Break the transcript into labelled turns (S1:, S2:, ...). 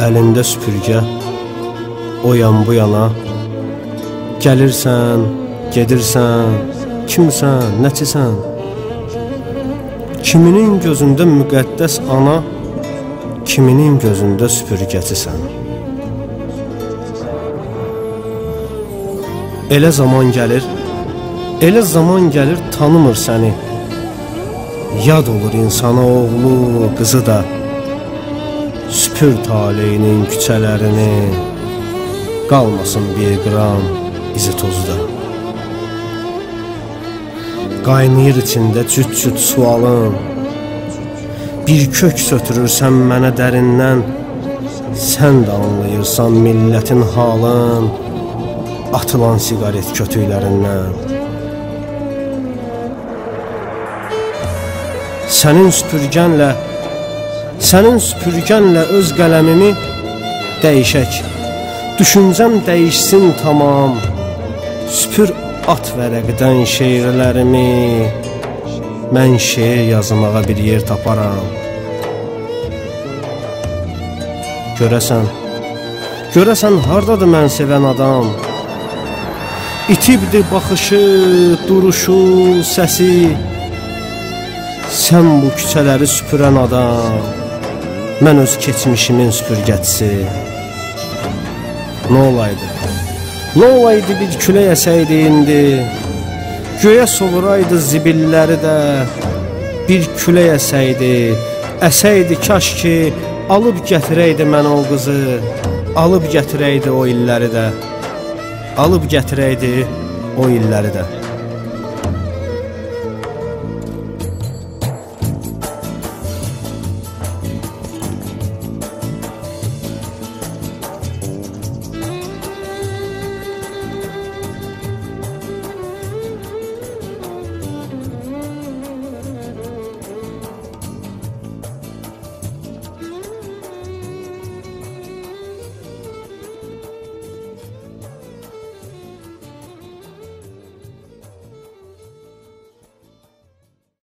S1: əlində süpürgə, o yan bu yana. Gəlirsən, gedirsən, kimsən, nəçisən? Kiminin gözündə müqəddəs ana, kiminin gözündə süpürgəcisən. Elə zaman gəlir tanımır səni. Yad olur insana oğlu, qızı da. Süpür taleyinin küçələrini, qalmasın bir qram izi tozda. Qaynayır içində cüt-cüt sualın. Bir kök sötürürsən mənə dərindən. Sən də anlayırsan millətin halın, atılan siqaret kötüklərindən. Sənin süpürgənlə öz qələmimi dəyişək. Düşüncəm dəyişsin tamam. Süpür at vərəqdən şeirlərimi. Mən şeir yazmağa bir yer taparam. Görəsən hardadır mən sevən adam? İtibdir baxışı, duruşu, səsi. Sən bu küçələri süpürən adam, mən öz keçmişimin süpürgəçisi. Nə olaydı bir külək əsəydi indi, göyə sovuraydı zibilləri də. Bir külək əsəydi kaş ki, alıb gətirəydi mən o qızı, alıb gətirəydi o illəri də.